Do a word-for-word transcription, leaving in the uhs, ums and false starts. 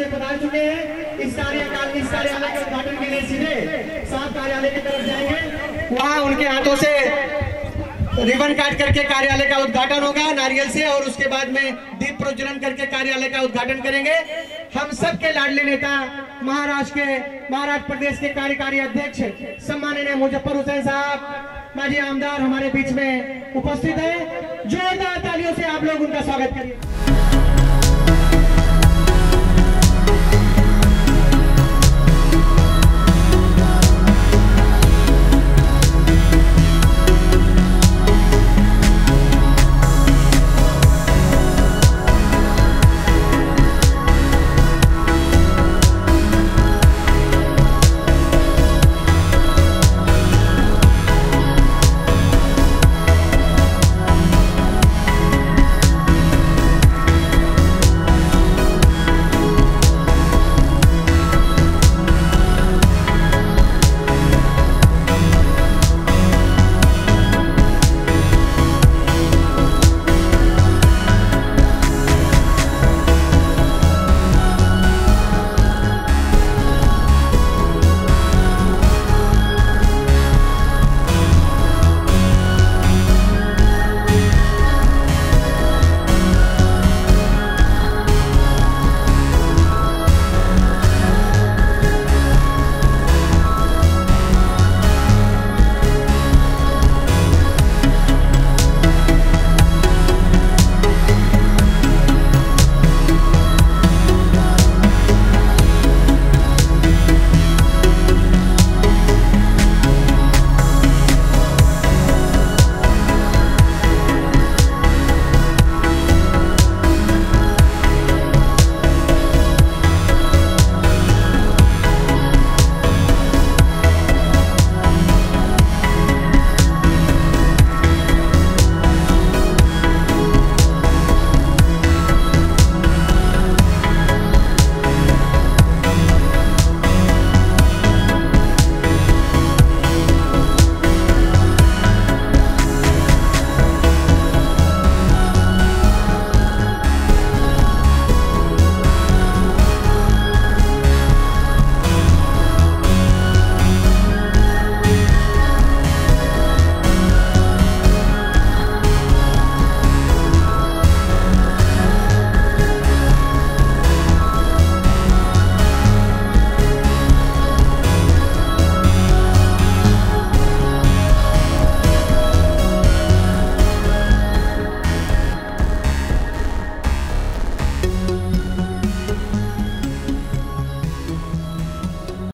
से पधार चुके हैं। इस कार्यालय इस कार्यालय के उद्घाटन के लिए सीधे साहब कार्यालय की तरफ जाएंगे, वहाँ उनके हाथों से रिबन काट करके कार्यालय का उद्घाटन होगा नारियल से, और उसके बाद में दीप प्रज्वलन करके कार्यालय का उद्घाटन करेंगे। हम सबके लाडले नेता महाराष्ट्र के महाराष्ट्र प्रदेश के कार्यकारी अध्यक्ष सम्माननीय मुजफ्फर हुसैन साहब माजी आमदार हमारे बीच में उपस्थित है। जोरदार तालियों से आप लोग उनका स्वागत करिए।